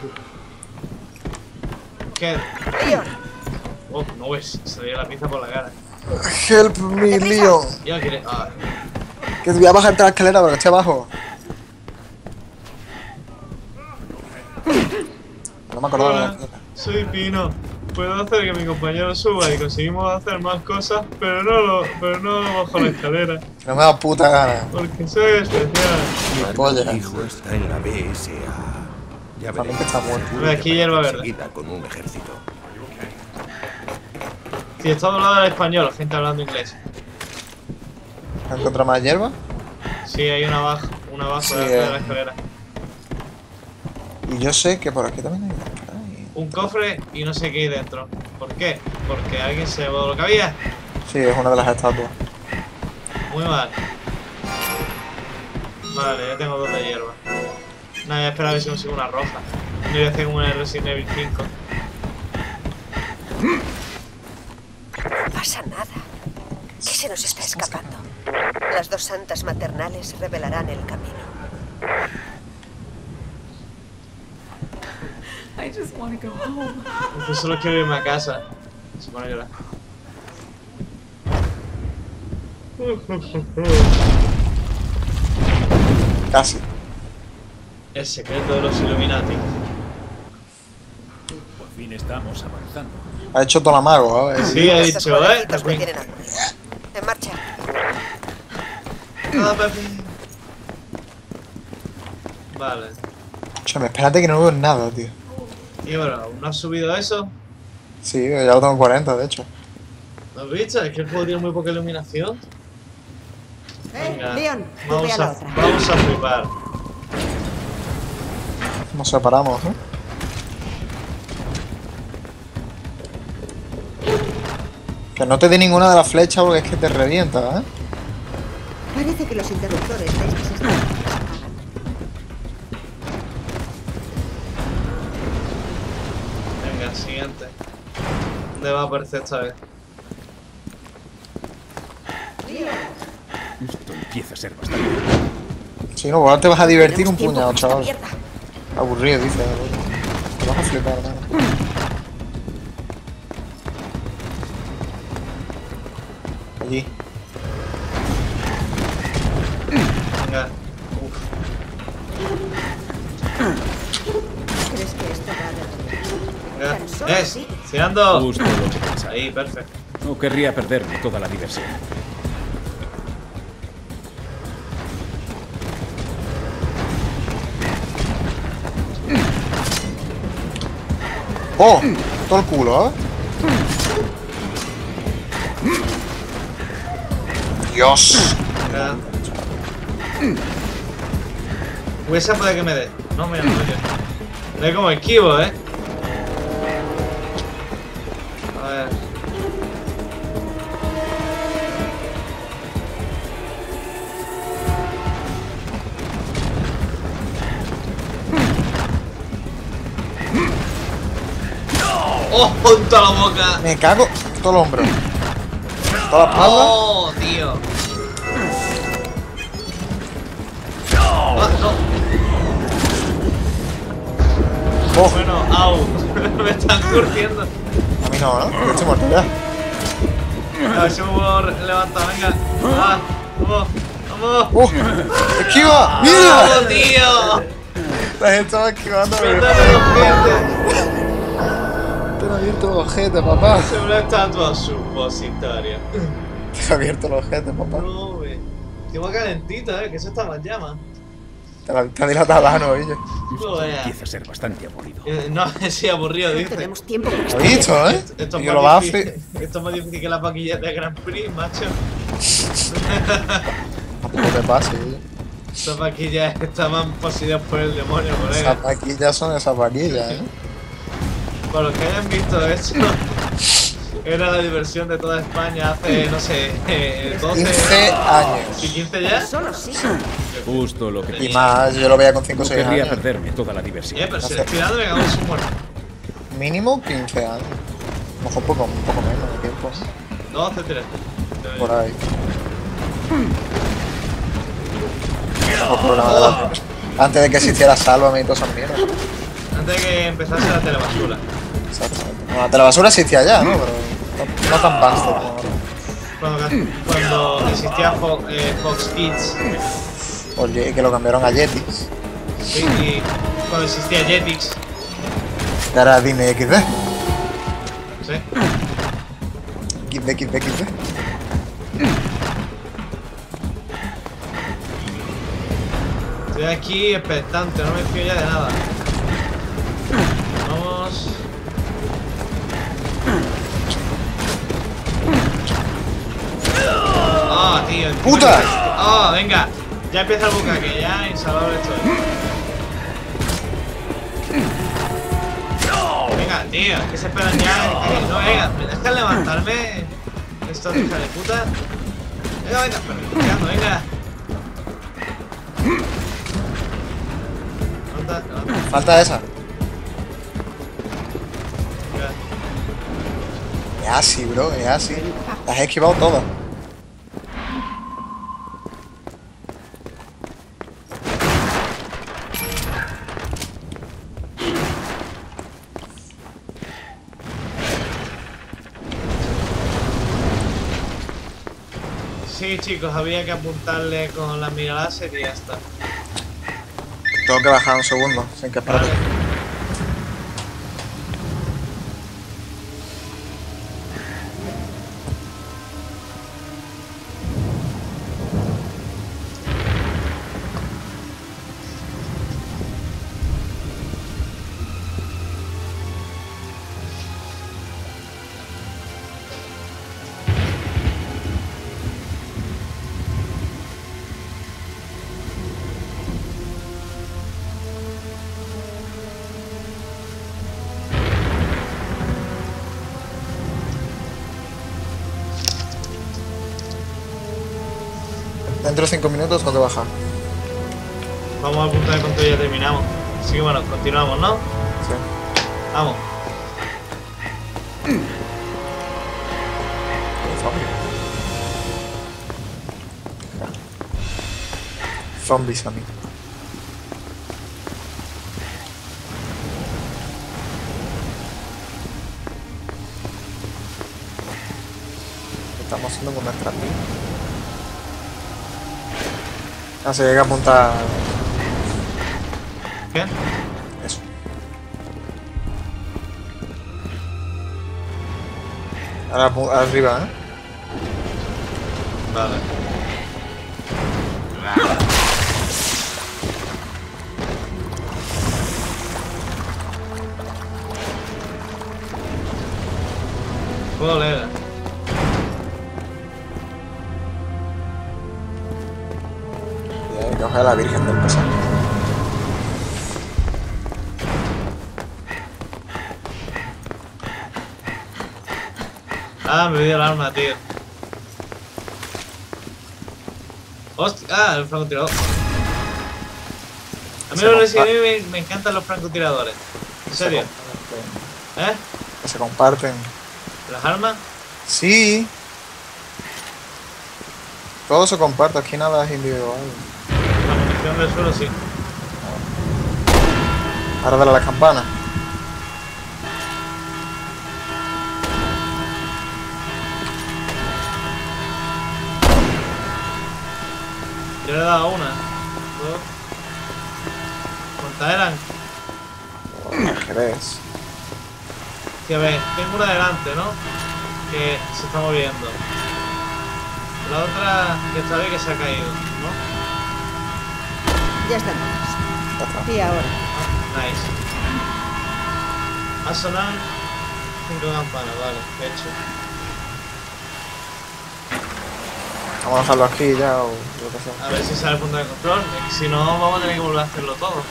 ¿Qué? Leon, Oh, no ves, se dio la pizza por la cara. Help me, Leon. Yo quiero. Ah, Que voy a bajarte la escalera, pero estoy abajo. No me acordaba de la hola, escalera. soy Pino. Puedo hacer que mi compañero suba y conseguimos hacer más cosas, pero no lo, pero no bajo la escalera. No me da puta gana. Porque soy especial. Mi polla. hijo está en la B S A. Ya También veremos. que está muerto. Seguro Aquí que hierba va verde. enseguida con un ejército. Si está hablando del español, gente hablando inglés. ¿Has encontrado más hierba? Sí, hay una abajo, una Una abajo Sí, de la eh. escalera. Y yo sé que por aquí también hay por ahí. Un cofre y no sé qué hay dentro. ¿Por qué? Porque alguien se llevó lo que había. Sí, es una de las estatuas. Muy mal. Vale, ya tengo dos de hierba. Nada, ya espera a ver si consigo una roja. No voy a hacer como en el Resident Evil cinco. No pasa nada. ¿Qué se nos está escapando? Las dos santas maternales revelarán el camino. I just want to go home. Yo solo quiero irme a casa. Se pone a llorar. Casi. El secreto de los Illuminati. Por fin estamos avanzando. Ha hecho todo la mago, ¿eh? Sí, ha Estos dicho, ¿eh? jovencitos me tienen aburrido. En marcha. Ah, Pepe. Vale. Escúchame, espérate que no veo nada, tío. Y bueno, ¿no has subido eso? Sí, ya lo tengo en cuarenta, de hecho. ¿No has visto? Es que el juego tiene muy poca iluminación. Eh, Venga, Leon, tú vamos ve a la a, otra. vamos a flipar. Nos separamos, ¿eh? Que no te dé ninguna de las flechas porque es que te revienta, ¿eh? Parece que los interruptores de este sistema se apagan. Venga, siguiente. ¿Dónde va a aparecer esta vez? Esto empieza a ser bastante. Si no, pues ahora te vas a divertir un Tenemos puñado, tiempo para chaval. esta mierda. Aburrido, dice. Te vas a flipar, hermano. Allí. Venga. Uf. ¿Crees que esto va a Venga. Tan solo ¡Es! así. ¡Tirando! Justo lo que pensaba. Ahí, perfecto. No querría perderme toda la diversión. ¡Oh! Todo el culo, ¿eh? ¡Dios! Venga. Uy, esa puede que me dé. No, mira, no me dé. Me dé como esquivo, ¿eh? A ver. ¡Oh! ¡Junto a la boca! Me cago todo el hombro. Toda la espalda. ¡Oh, tío! Ah, no. Oh, Bueno, au. Me están curtiendo. a mí no, ¿no? Yo estoy muerto ya. A ver si me puedo re- levantar, venga. Ah, vamos, vamos. ¡Uh! ¡Esquiva! ¡Vamos, ¡Mira! tío! La gente estaba esquivando. ¡Suéltame los dientes! Te han abierto los ojetes, papá. Es una estatua supositoria. Te han abierto los ojetes, papá. No, güey. Qué va calentita, eh, que eso estaba en llamas. Te la te ha dilatado la mano, oye. No veas. Empieza a ser bastante aburrido. Eh, No, sí, aburrido, No dice. tenemos tiempo para ¿Lo esta has visto, eh? Esto es Y que más lo va a difícil- fli- Esto es más difícil que la paquilla de Grand Prix, macho. Tampoco te pase, oye. Estas paquillas estaban poseídas por el demonio, Esas colega. vaquillas son esas vaquillas, eh. Por los que hayan visto esto, era la diversión de toda España hace, no sé, eh, doce quince años. ¿Y quince ya? Solo sí. Justo lo que Y pensaba. más, yo lo veía con cinco o No seis querría años. perderme toda la diversión. Eh, pero si le estoy dando, me cago en su muerte. Mínimo quince años. A lo mejor un poco, un poco menos de tiempo. doce, trece. Por ahí. No, programa de la- Antes de que existiera Sálvame y todas esas mierdas. Antes de que empezase la telebasura. Exactamente. Bueno, la telebasura existía ya, ¿no? Pero no, no tan vasto como ahora. Cuando, cuando existía Fox, eh, Fox Kids. Oye, que lo cambiaron a Jetix. Sí, y cuando existía Jetix. Y ahora dime X D. Sí. X D, X D, X D. Estoy aquí expectante, no me fío ya de nada. Vamos. Ah, tío. encima ¡Puta! que- Ah, venga. Ya empieza el bucaque, ya Salvador estoy. Venga, tío, que se esperan ya. No, venga, me dejan levantarme. Estos hija de puta. Venga, venga, pero venga. Levanta, levanta. Falta esa. Venga. Es así, bro, es así. Las he esquivado todas. Sí, chicos, había que apuntarle con la mira láser y ya está. Tengo que bajar un segundo, sin que esperar. Vale. Dentro de cinco minutos tengo que bajar. Vamos al punto de control y ya terminamos. Así que bueno, continuamos, ¿no? Sí. Vamos. Zombies a mí. Estamos haciendo con nuestra vida. Ah, se llega a apuntar. ¿Qué? Eso. Ahora apu- arriba, ¿eh? Vale. Puedo leer. Y hay que coger a la Virgen del Pesado. Ah, me dio el arma, tío. Hostia, ah, el francotirador. A mí Se lo que compa- me, me encantan los francotiradores. ¿En serio? ¿Eh? Que se comparten. ¿Las armas? Sí. Todo se comparte, aquí nada es individual. La munición del suelo sí. Ahora dale a la campana. Yo le he dado una. Dos. ¿Cuántas eran? ¿Qué ves? Que a ver, tengo una delante, ¿no? Que se está moviendo. La otra que está bien que se ha caído, ¿no? Ya están todas. Y ahora. Nice. Ha sonado cinco campanas, vale, hecho. Vamos a dejarlo aquí ya o lo que sea. A ver si sale el punto de control, es que si no vamos a tener que volver a hacerlo todo.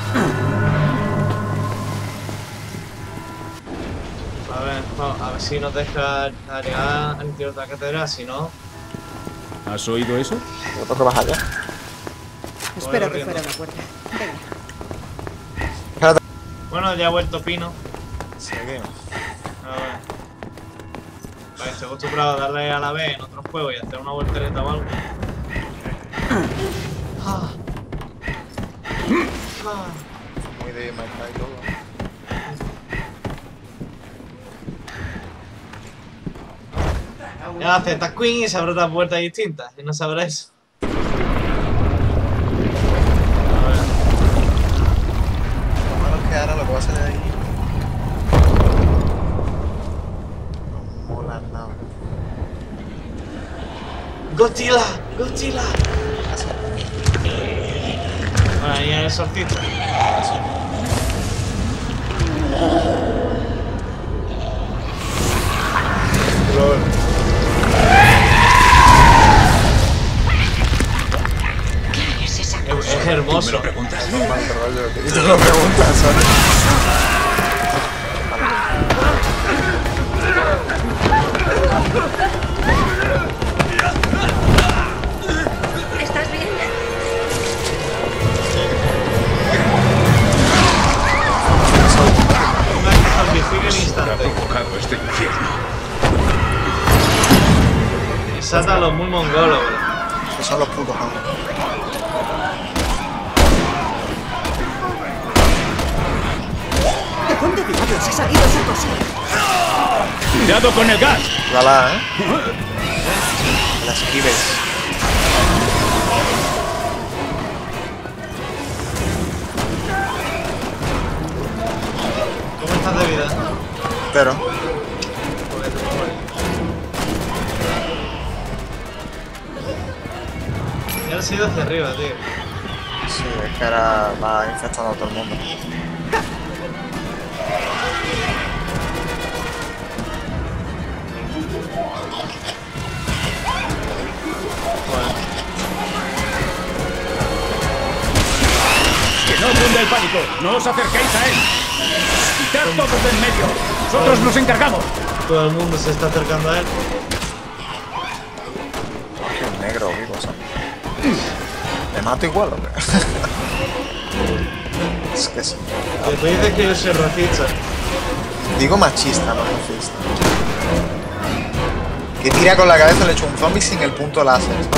A ver, vamos, a ver si nos deja llegar al interior de la catedral, si no... ¿Has oído eso? Yo tengo que bajar ya. Espero que corriendo. fuera una puerta. Venga. Espérate. Bueno, ya ha vuelto Pino. Seguimos. A ver. Vale, estoy acostumbrado a darle a la B en otros juegos y hacer una voltereta o algo. Ah. Ah. Muy de My Cry todo. Ya aceptas Queen y se abre otras puertas distintas y no sabrá eso. A ver. Lo malo es que ahora lo que va a salir ahí. No mola nada. ¡Godzilla! ¡Godzilla! Bueno, ahí el exorcista. hermoso. ¿Me lo preguntas? Y tú me lo preguntas, ¿sabes? ¿Estás bien? Zombifica el Ha instante. provocado este infierno. Y saltan los muy mongolos, bro. Que son los putos amos. ¿De dónde diablos ha salido esa cosa? ¡Cuidado con el gas! Dala, ¿eh? La esquives. ¿Cómo estás de vida? Pero, Porque te mueres. Ya han sido hacia arriba, tío. sí, es que ahora va infectando a todo el mundo. ¡Que no cunde el pánico! ¡No os acerquéis a él! ¡Quitad todos de en medio! ¡Nosotros nos encargamos! Todo el mundo se está acercando a él. Qué negro vivo, ¿sabes? ¿Me mato igual o qué? Es que sí. Después dices que yo soy racista. Digo machista, no racista. Que tira con la cabeza le echo un zombie sin el punto láser, ¿sabes?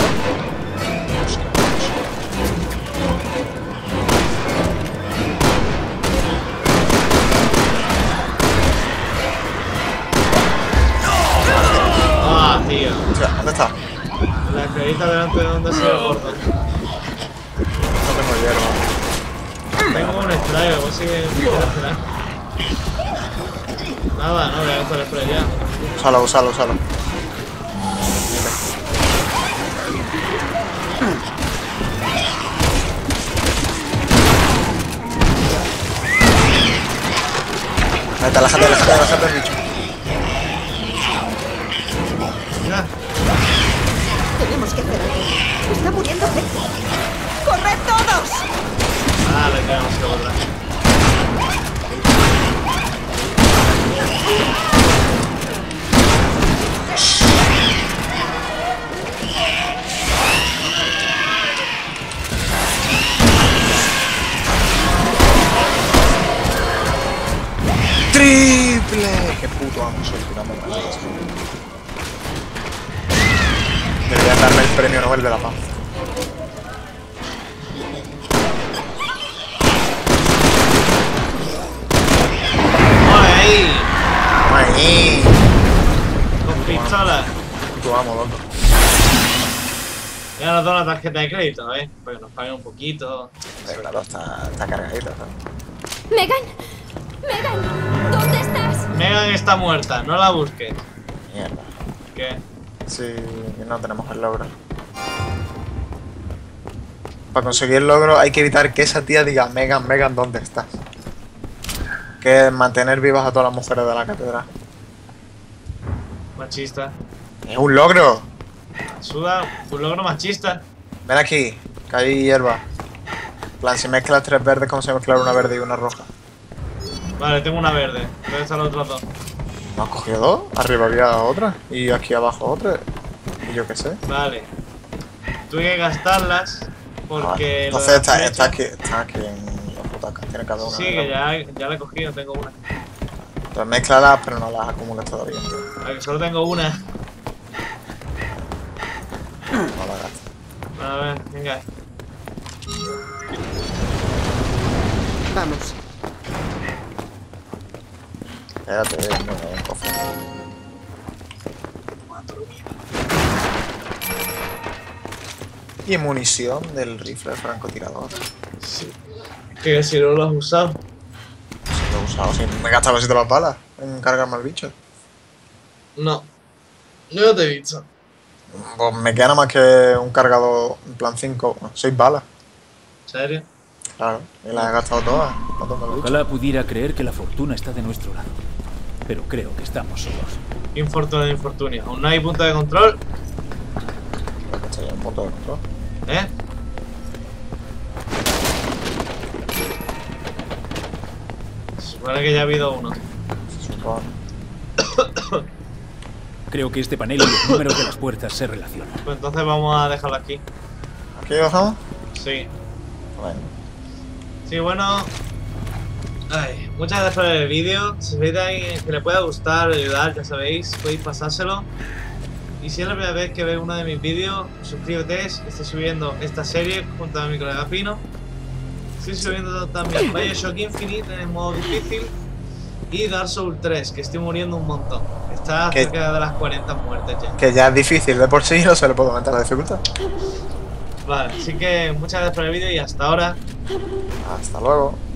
Ah, tío. Hostia, ¿dónde está? La escalita delante de donde se ve el gordo. No tengo hierba. Tengo un spray, vos sí que me quieres esperar. Nada, no voy a gastar el spray ya. Úsalo, úsalo, úsalo. Vete, aléjate, aléjate, aléjate del bicho. Mira, Tenemos que hacer algo. Está muriendo gente. ¡Corred todos! ah, le tenemos que borrar. ¡Triple! ¡Qué puto amo soy tirando granadas! Deberían darme el premio Nobel de la Paz. ¡Ole ahí! ¡Ahí! Con pistola. Puto amo, loco. Ya nos da una tarjeta de crédito, ¿eh? Para que nos paguen un poquito. De verdad, está, está cargadita, ¿sabes? Megan, Megan, ¿dónde estás? Megan está muerta, no la busques. Mierda. ¿Qué? Sí, no tenemos el logro. Para conseguir el logro hay que evitar que esa tía diga Megan, Megan, ¿dónde estás? Que es mantener vivas a todas las mujeres de la catedral. Machista. ¡Es un logro! Suda, un logro machista. Ven aquí, que hay hierba. En plan, si mezclas tres verdes, ¿cómo se mezcla una verde y una roja? Vale, tengo una verde. ¿Dónde están los otros dos? ¿No has cogido dos? Arriba había otra. Y aquí abajo otra. Y yo qué sé. Vale. Tuve que gastarlas porque... Ah, lo de entonces las está, flechas- está aquí, está aquí en las butacas. Tiene cada una. Sí, de que las- ya, ya la he cogido, tengo una. Entonces mézclalas, pero no las acumules todavía. Vale, que solo tengo una. No las gastes. A ver, venga. Vamos. Quédate, eh, no, no, un cofre. Y munición del rifle francotirador. Sí. Que si no lo has usado. Si lo he usado, si me he gastado casi todas las balas en cargarme al bicho. No. Yo no te he visto. Pues me queda nada más que un cargador en plan cinco, seis balas. ¿En serio? Claro, y las he gastado todas. matando al bicho. Ojalá pudiera creer que la fortuna está de nuestro lado. Pero creo que estamos solos. Infortunio, infortunio. Aún no hay punto de control. Creo que estoy en un punto de control. ¿Eh? Vale que ya ha habido uno. Creo que este panel y los números de las puertas se relacionan. Pues entonces vamos a dejarlo aquí. ¿Aquí bajamos? Sí. Bueno. Sí, bueno. Ay, muchas gracias por el vídeo. Si veis a alguien que le pueda gustar, ayudar, ya sabéis, podéis pasárselo. Y si es la primera vez que veis uno de mis vídeos, suscríbete, estoy subiendo esta serie junto a mi colega Pino. Estoy subiendo también Bioshock Infinite en el modo difícil y Dark Souls tres, que estoy muriendo un montón. Está ¿Qué? cerca de las cuarenta muertes ya. Que ya es difícil de por sí, no se le puede aumentar la dificultad. Vale, así que muchas gracias por el vídeo y hasta ahora. Hasta luego.